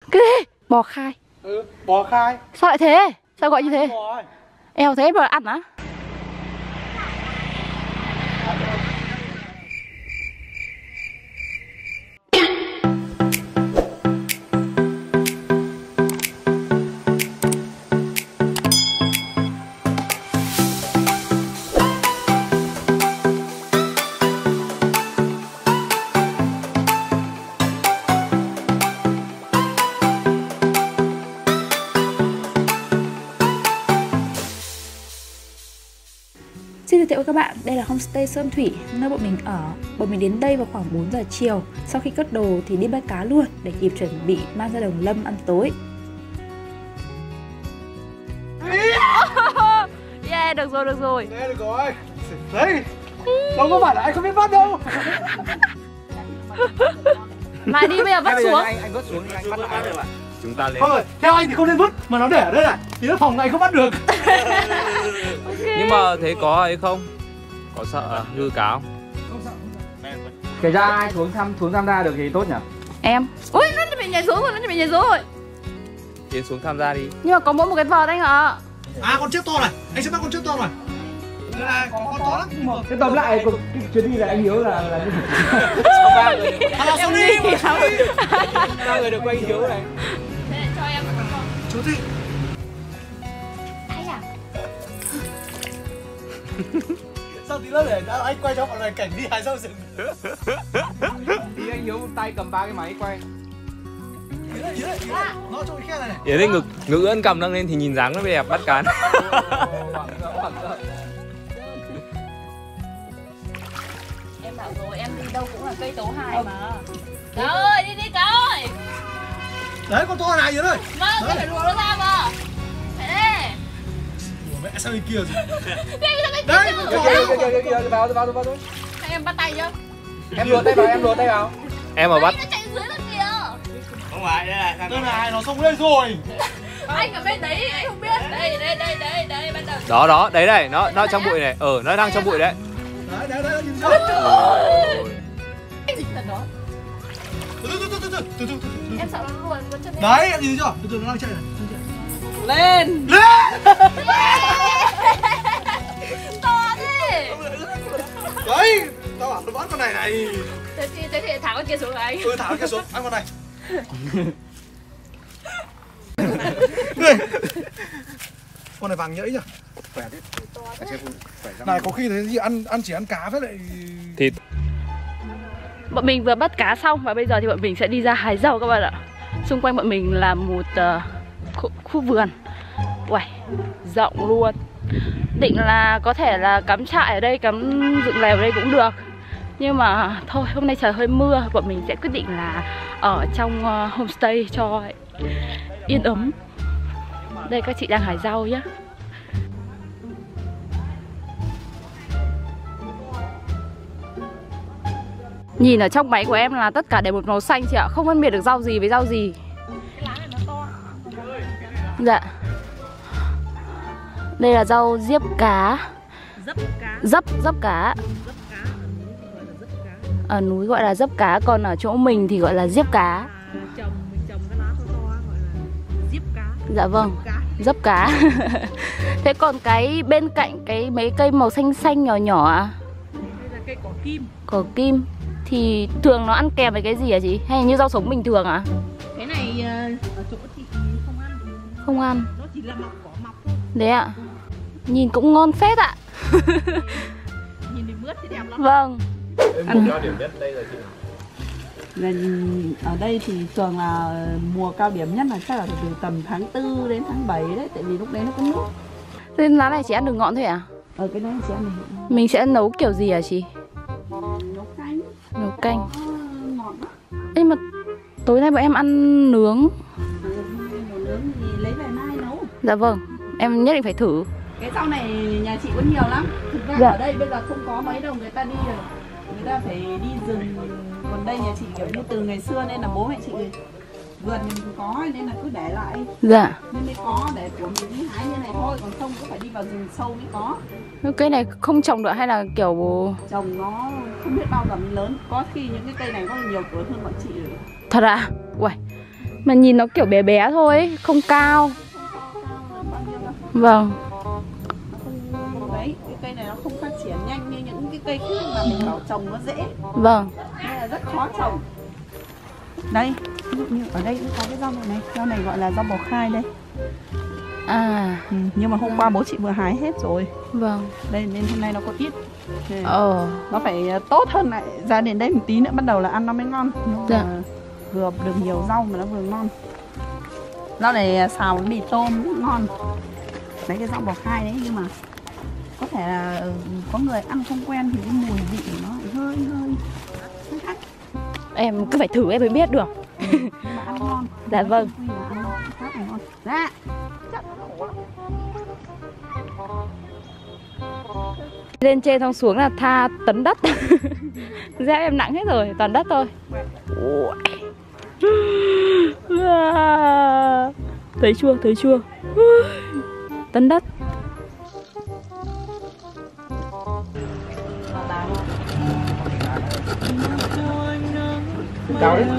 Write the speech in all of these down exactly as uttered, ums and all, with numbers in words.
Cái gì? Bò khai? Ừ, bò khai. Sao lại thế? Sao gọi như thế? Eo thế mà ăn á? Xin giới thiệu với các bạn, đây là homestay Sơn Thủy, nơi bọn mình ở. Bọn mình đến đây vào khoảng bốn giờ chiều. Sau khi cất đồ thì đi bắt cá luôn để kịp chuẩn bị mang ra Đồng Lâm ăn tối. Yeah, được rồi, được rồi. Đây, được rồi. Đấy, đâu có phải là anh không biết bắt đâu. Lại đi, bây giờ vứt xuống. Anh, anh vứt xuống, anh bắt lại được ạ. Chúng ta lên. Không rồi, theo anh thì không nên vứt, mà nó để ở đây này. Thì nó phòng này không bắt được. Okay. Nhưng mà thế có ấy không? Có sợ hư cá không? Không sợ. Kể ra ai xuống thăm xuống tham gia được thì tốt nhỉ? Em. Ui, nó bị nhảy xuống rồi, nó bị nhảy xuống rồi. Tiến xuống tham gia đi. Nhưng mà có mỗi một cái vợt anh ạ. À, con chiếc to này, anh sẽ bắt con chiếc to này. Đây này, có con to lắm. Thế tóm lại cuộc chuyến đi là anh Hiếu là là cái gì? Ba người. Em đi. Ba người được quay Hiếu này. Cho em một con. Chú Thị. Ai à? Sao tí nữa để anh quay cho mọi người cảnh đi hái rau rừng. Thì anh Hiếu tay cầm ba cái máy quay. Ý đấy, ý đấy, ý đấy. Nó chỗ cái khe này này. Yến lên ngực, ngực ưỡn cầm nâng lên thì nhìn dáng nó đẹp bắt cá. Em bảo rồi, em đi đâu cũng là cây tấu hài mà. Cá ơi, đi đi cá ơi. Đấy, con to này Yến ơi. Vâng, tôi phải lùa nó ra mà. Phải đây. Ủa mẹ sao bên kia rồi? Đây, đây, Đây, đây. con Kìa kìa kìa kìa vào vào vào. Hai em bắt tay chưa? Em luồn tay vào, em luồn tay vào. Em mà bắt. Nó chạy dưới lần kìa. Không phải, đây là Đây này, nó xông lên rồi. Anh ở bên đấy, anh không biết. Đây, đây, đây, đây, đây, bắt đầu. Đó đó, đấy này, nó nó trong bụi này. Ờ, nó đang trong bụi đấy. Đấy, đấy, đấy, nhìn chưa? Cái gì thật đó? Từ từ từ từ từ từ từ từ. Em sợ nó luồn con chân em. Đấy, em nhìn chưa? Từ từ nó đang chạy này. Lên. Lên. To thế. Đấy, tao bảo nó bắt con này này. Thế thì, thế thì thả con kia xuống rồi anh. Ừ, thả con kia xuống, ăn con này. Này. Con này vàng nhẫy nhỉ? Khỏe thế. Này có khi thế gì ăn ăn chỉ ăn cá với lại Thịt. Bọn mình vừa bắt cá xong và bây giờ thì bọn mình sẽ đi ra hái rau các bạn ạ. Xung quanh bọn mình là một uh, khu, khu vườn. Uầy, rộng luôn. Định là có thể là cắm trại ở đây, cắm dựng lều ở đây cũng được. Nhưng mà thôi, hôm nay trời hơi mưa, bọn mình sẽ quyết định là ở trong uh, homestay cho yên ấm. Đây các chị đang hái rau nhá. Nhìn ở trong máy của em là tất cả đều một màu xanh chị ạ, không phân biệt được rau gì với rau gì. Cái lá này nó to. Dạ. Đây là rau diếp cá. Dấp cá. Dấp, dấp cá. Dấp cá ở núi gọi là dấp cá, còn ở chỗ mình thì gọi là diếp cá. Trồng mình trồng cái lá to to gọi là diếp cá. Dạ vâng, dấp cá. Thế còn cái bên cạnh cái mấy cây màu xanh xanh nhỏ nhỏ à? Đây là cây cỏ kim. Cỏ kim thì thường nó ăn kèm với cái gì hả chị? Hay như rau sống bình thường à? Cái này ở chỗ chị không ăn. Không ăn. Nó chỉ là mọc cỏ mọc thôi. Đấy ạ. Nhìn cũng ngon phết ạ. Nhìn thì mướt thì đẹp lắm. Vâng. Ăn cao điểm nhất đây là chị Là ở đây thì thường là mùa cao điểm nhất là chắc là từ tầm tháng tư đến tháng bảy đấy, tại vì lúc đấy nó có nước. Thế lá này chỉ ăn được ngọn thôi à? Ở cái này sẽ ăn được. Mình sẽ nấu kiểu gì hả chị? Nấu canh. Nấu canh. Ngọt lắm. Ê mà tối nay bọn em ăn nướng. Ừ, nướng thì lấy về mai nấu. Dạ vâng, em nhất định phải thử. Cái rau này nhà chị có nhiều lắm. Thực ra Dạ. ở đây bây giờ không có mấy đâu, người ta đi rồi. Người ta phải đi rừng. Còn đây nhà chị kiểu như từ ngày xưa nên là bố mẹ chị vườn mình có nên là cứ để lại. Dạ. Nên mới có để của mình đi hái như này thôi, còn không cứ phải đi vào rừng sâu mới có. Cây này không trồng được hay là kiểu Trồng nó không biết bao giờ mới lớn. Có khi những cái cây này có nhiều tuổi hơn bọn chị rồi. thật à? Uầy, Mà nhìn nó kiểu bé bé thôi, không cao. Vâng. Đấy, cái cây này nó không phát triển nhanh như những cái cây khác mà mình bảo trồng nó dễ. Vâng. Nên là rất khó trồng. Đây, ví dụ như ở đây cũng có cái rau này này, rau này gọi là rau bò khai đây. À, ừ, nhưng mà hôm qua bố chị vừa hái hết rồi. vâng. Đây nên hôm nay nó có ít. Ờ. Nó phải tốt hơn lại ra đến đây một tí nữa bắt đầu là ăn nó mới ngon. Nó dạ. vừa được nhiều rau mà nó vừa ngon. Rau này xào với mì tôm rất ngon. Đấy cái rau bò khai đấy, nhưng mà có thể là có người ăn không quen thì cái mùi vị của nó hơi hơi hơi khác. Em cứ phải thử em mới biết được. Ừ, nhưng mà ăn ngon. Dạ vâng. Khác này ngon. Dạ. Lên trên xong xuống là tha tấn đất. Dép em nặng hết rồi, toàn đất thôi. Thấy chưa, thấy chưa? Tấn đất. Cao đấy.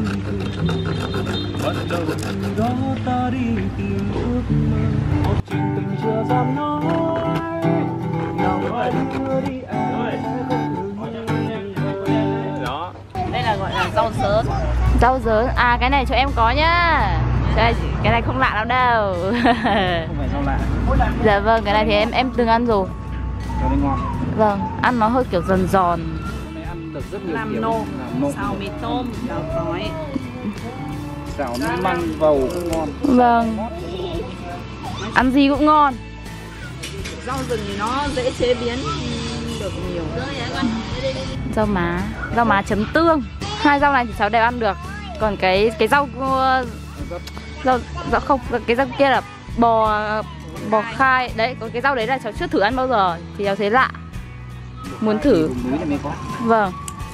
Bắt đầu từ đó ta đi tìm ước mơ, một chuyện tình chưa dám nói. Nào anh đưa đi em sẽ không ngừng. Đó. Đây là gọi là rau dớn. Rau dớn, à cái này cho em có nhá. Cái cái này không lạ lắm đâu. Không phải rau lạ. Dạ vâng, cái này thì em em từng ăn rồi. Rau này ngon. Vâng, ăn nó hơi kiểu giòn giòn. Này ăn được rất nhiều Làm kiểu. nộm, Làm nộm. xào mì tôm, xào tỏi. Xào nước măng vầu cũng ngon. Vâng. Ăn gì cũng ngon. Rau rừng thì nó dễ chế biến được nhiều. Rau má, rau má chấm tương. Hai rau này thì cháu đều ăn được. Còn cái cái rau rau rau không, cái rau kia là bò bò khai. Đấy, còn cái rau đấy là cháu chưa thử ăn bao giờ thì cháu thấy lạ. Muốn thử. Vùng núi này mới có. Vâng.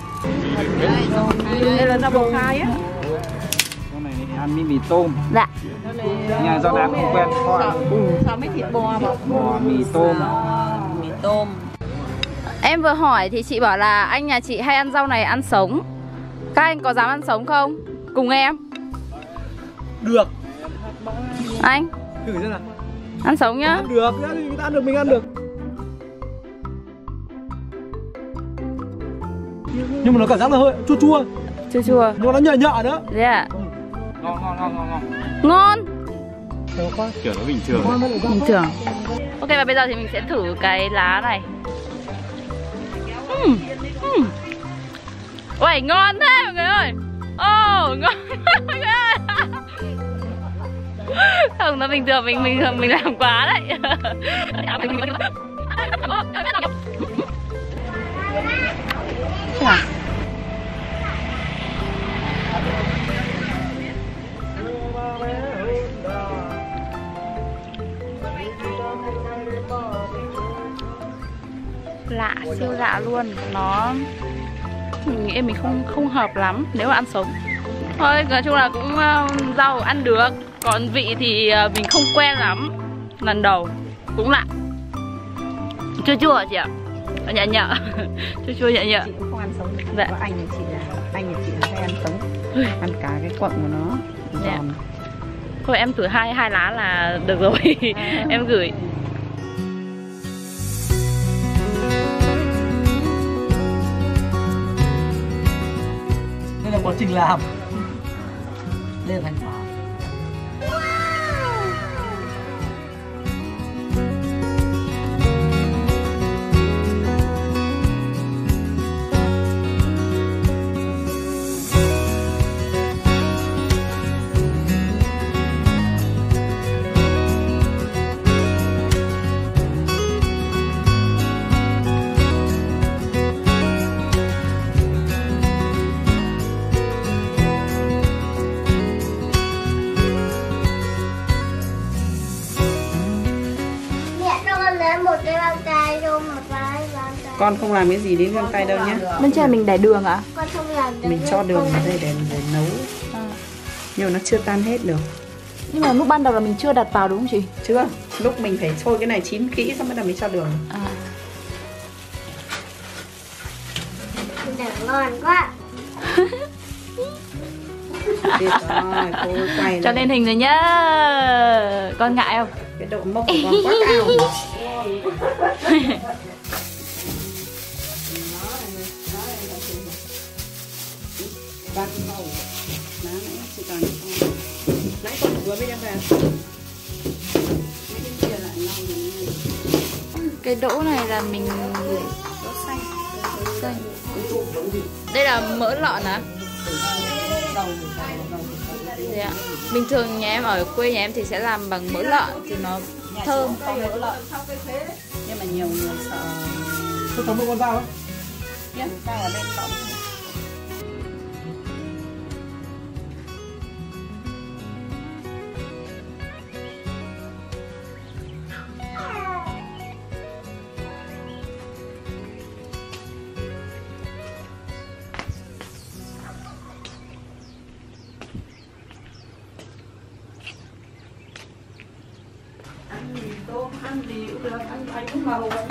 Đây là rau bò khai á. Rau này thì ăn với mì tôm. Dạ. Nhà rau đám không quen. Xào mấy thịt bò mà. Bò mì tôm. Mì tôm. Em vừa hỏi thì chị bảo là anh nhà chị hay ăn rau này ăn sống. Các anh có dám ăn sống không? Cùng em. Được. Anh Thử xem nào. ăn sống nhá. Ăn được, người ta ăn được mình ăn được. Nhưng mà nó cảm giác là hơi chua chua. Chua chua. Nhưng mà nó nhợ nhợ nữa. Thế à? Ngon ngon ngon ngon ngon. Ngon. Kiểu nó bình thường. Bình thường. Ok, và bây giờ thì mình sẽ thử cái lá này. uhm. Uhm. Uầy, ngon thế mọi người ơi. Ồ, oh, ngon mọi người ơi. Không, nó bình thường, mình mình mình làm quá đấy. Chà. Lạ, siêu lạ luôn. Nó mình nghĩ mình không không hợp lắm nếu mà ăn sống. Thôi nói chung là cũng uh, rau ăn được, còn vị thì uh, mình không quen lắm. Lần đầu cũng lạ. Chua chua chị ạ. Nhẹ nhẹ. Chua chua nhẹ nhẹ. Chị cũng không ăn sống được. Dạ. Có anh nhà chị là anh nhà chị là hay ăn sống. Ăn cả cái quận của nó. Dạ. Giòn. Thôi em thử hai hai lá là được rồi. À. Em gửi. Đây là quá trình làm. Đây là thành quả. Một cái bao tay luôn, một cái bao tay. Con không làm cái gì đến găng tay đâu nhé. Bên trên mình để đường ạ? Con không làm được. Mình cho đường vào đây để, để nấu. À. Nhưng mà nó chưa tan hết được. Nhưng mà lúc ban đầu là mình chưa đặt vào đúng không chị? Chưa. Lúc mình phải sôi cái này chín kỹ xong bắt đầu mới cho đường. À. Đường ngon quá. Tuyệt rồi, cô quay Cho lên hình rồi nhá. Con ngại không? cái độ mốc của con quá cao. Ba cái màu má nãy chỉ còn nãy con vừa mới đem về. Mấy cái kia lại lau này. Cái đỗ này là mình Đỗ xanh. xanh. Đây là mỡ lợn á? Thế ạ. Bình thường nhà em ở quê nhà em thì sẽ làm bằng mỡ lợn thì nó thơm. Con mỡ lợn. Nhưng mà nhiều người sợ. Tôi tóm một con dao ấy. Nhá, dao ở bên tóm. Tôm ăn gì cũng được, ăn bánh cũng màu vậy.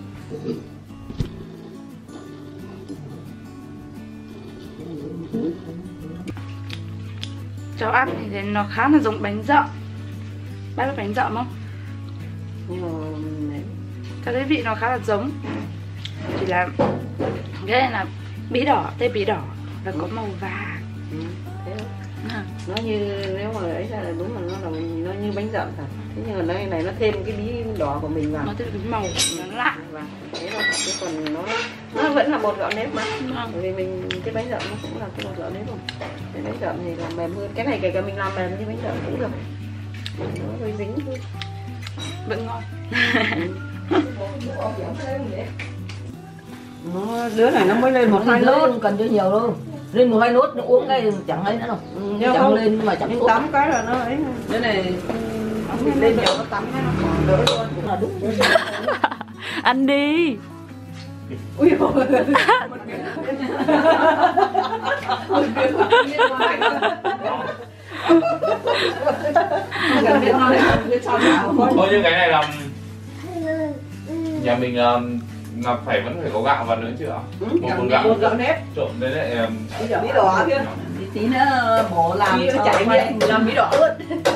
Cháu ăn thì nó khá là giống bánh dợ. Bác biết bánh dợ không? Nhưng mà Cháu thấy vị nó khá là giống. Chỉ là cái này là bí đỏ, tên bí đỏ và có màu vàng. ừ, thế đó. À. Nó như nếu mà ấy ra là đúng là nó là nó như bánh dậm thật. Thế nhưng mà đây này nó thêm cái bí đỏ của mình vào. Nó thêm bí màu, nó lạ. Và thế thôi, chứ còn nó nó vẫn là bột gạo nếp mà. Vâng. Bởi vì mình cái bánh dậm nó cũng là cái bột gạo nếp rồi. Cái bánh dậm thì làm mềm hơn. Cái này kể cả mình làm mềm như bánh dậm cũng được. Nó hơi dính thôi. Vẫn ngon. Nó đứa này nó mới lên một hai nốt, không cần cho nhiều đâu. Lên một hai nốt nó uống cái chẳng ấy nữa đâu. Ừ, chẳng không, lên mà chẳng uống. tắm cái là nó ấy. Đứa này Không lên nhiều nó tắm cái nó còn đỡ luôn. cũng là đúng. Ăn đi. Ui dồi. Thôi như cái này là nhà mình um, là phải vẫn phải có gạo vào nữa chứ ạ? Ừ, một con gạo, bột gạo nếp. trộn với lại um, Bí đỏ kia. Thì tí nữa bổ làm Bí cho nó chảy quay. miệng làm bí đỏ luôn.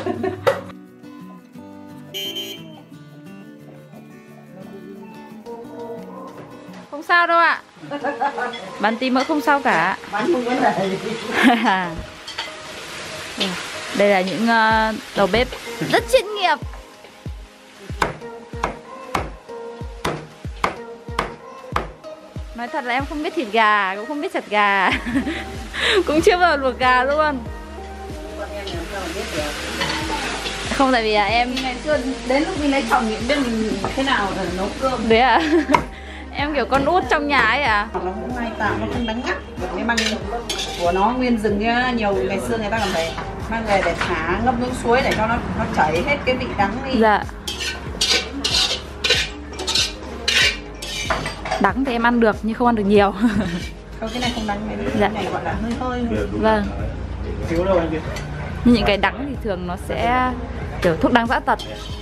Không sao đâu ạ. Bán tí mỡ không sao cả. Bán không vấn đề gì. Đây là những uh, đầu bếp rất chuyên nghiệp. Nói thật là em không biết thịt gà, cũng không biết chặt gà. Cũng chưa bao giờ luộc gà luôn. Không, tại vì à, em Ngày xưa đến lúc mình lấy chồng thì biết mình thế nào để nấu cơm. đấy à. Em kiểu con út trong nhà ấy à. Nó cũng may tạo, nó không đánh ngắt. Cái măng của nó nguyên rừng kia, nhiều ngày xưa người ta còn phải mang về để thả ngâm nước suối để cho nó nó chảy hết cái vị đắng đi. Dạ. Đắng thì em ăn được nhưng không ăn được nhiều. Không, cái này không đắng, cái Dạ. này gọi là hơi hơi. Vâng. Thiếu đâu anh kia. Nhưng những cái đắng thì thường nó sẽ kiểu thuốc đắng dã tật.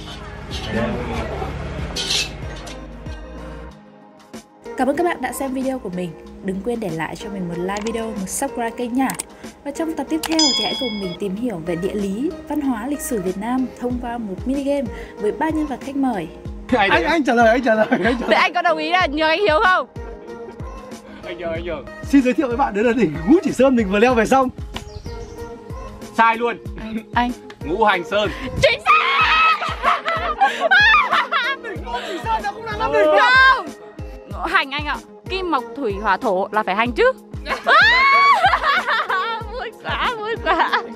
Cảm ơn các bạn đã xem video của mình. Đừng quên để lại cho mình một like video, một subscribe kênh nha. Và trong tập tiếp theo thì hãy cùng mình tìm hiểu về địa lý, văn hóa, lịch sử Việt Nam thông qua một mini game với ba nhân vật khách mời. Anh anh trả lời, anh trả lời, anh trả Thế lời. anh có đồng ý là nhờ anh Hiếu không? anh nhờ anh nhờ Xin giới thiệu với bạn, đấy là đỉnh Ngũ Chỉ Sơn mình vừa leo về xong. sai luôn. Anh Ngũ Hành Sơn. chính xác. Ngũ Chỉ Sơn nó cũng là năm Đỉnh không? Hành anh ạ. Kim mộc thủy hỏa thổ là phải hành chứ. Vui quá, vui quá.